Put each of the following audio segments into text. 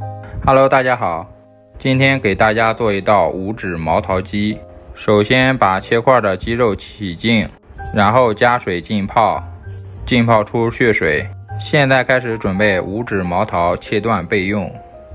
Hello， 大家好，今天给大家做一道无脂毛桃鸡。首先把切块的鸡肉洗净，然后加水浸泡，浸泡出血水。现在开始准备无脂毛桃，切段备用。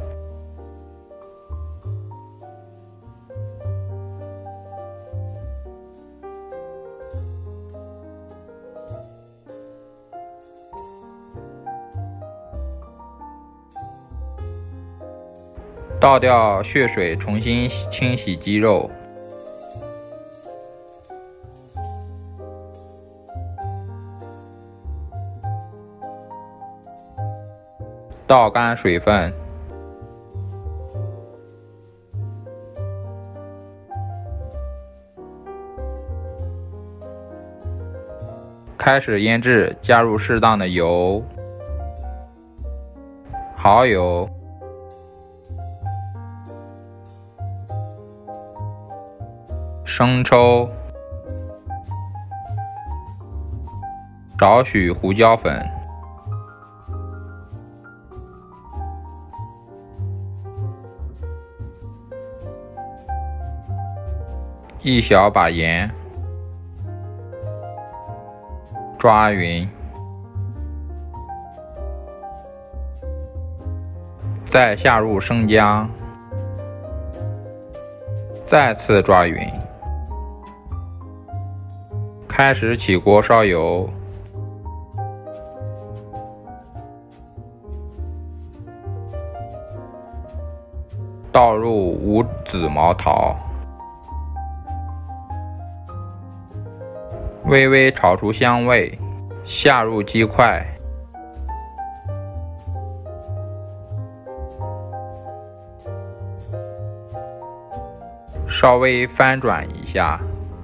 倒掉血水，重新清洗鸡肉。倒干水分。开始腌制，加入适当的油、蚝油、生抽、少许胡椒粉、一小把盐，抓匀，再下入生姜，再次抓匀。开始起锅烧油，倒入无籽毛桃，微微炒出香味，下入鸡块，稍微翻转一下。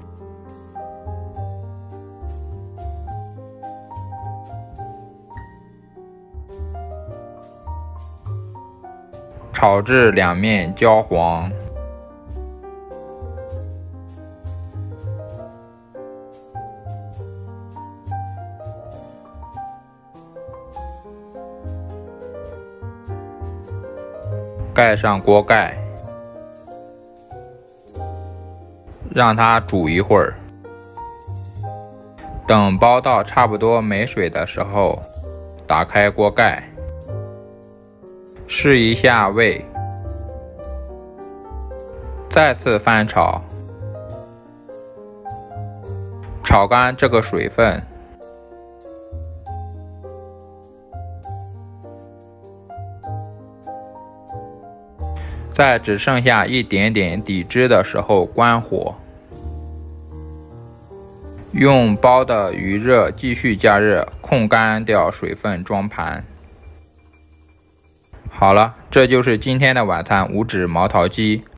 炒至两面焦黄，盖上锅盖，让它煮一会儿。等煲到差不多没水的时候，打开锅盖，试一下味，再次翻炒，炒干这个水分。在只剩下一点点底汁的时候关火，用煲的余热继续加热，控干掉水分，装盘。好了，这就是今天的晚餐无脂毛桃鸡。